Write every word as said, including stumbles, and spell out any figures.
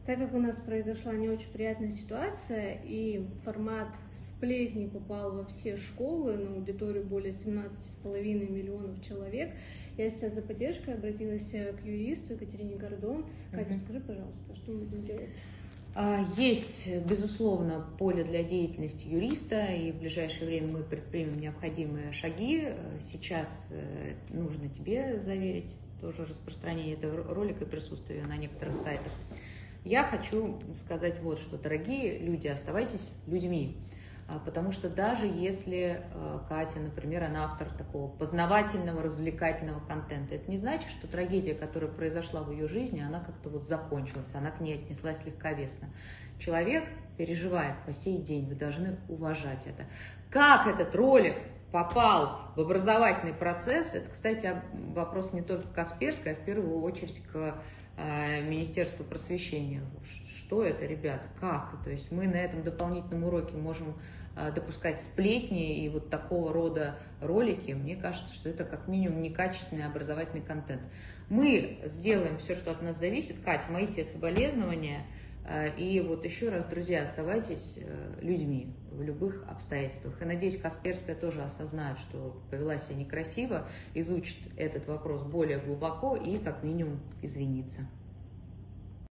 Так как у нас произошла не очень приятная ситуация, и формат сплетни попал во все школы, на аудиторию более семнадцати с половиной миллионов человек, я сейчас за поддержкой обратилась к юристу Екатерине Гордон. Катя, скажи, пожалуйста, что мы будем делать? Есть, безусловно, поле для деятельности юриста, и в ближайшее время мы предпримем необходимые шаги. Сейчас нужно тебе заверить тоже распространение этого ролика и присутствие на некоторых сайтах. Я хочу сказать вот что, дорогие люди, оставайтесь людьми, потому что даже если Катя, например, она автор такого познавательного, развлекательного контента, это не значит, что трагедия, которая произошла в ее жизни, она как-то вот закончилась, она к ней отнеслась легковесно. Человек переживает по сей день, вы должны уважать это. Как этот ролик попал в образовательный процесс, это, кстати, вопрос не только к Касперской, а в первую очередь к Министерству просвещения. Что это, ребят? Как? То есть мы на этом дополнительном уроке можем допускать сплетни и вот такого рода ролики. Мне кажется, что это как минимум некачественный образовательный контент. Мы сделаем все, что от нас зависит. Кать, мои тебе соболезнования. И вот еще раз, друзья, оставайтесь людьми в любых обстоятельствах. И надеюсь, Касперская тоже осознает, что повела себя некрасиво, изучит этот вопрос более глубоко и как минимум извинится.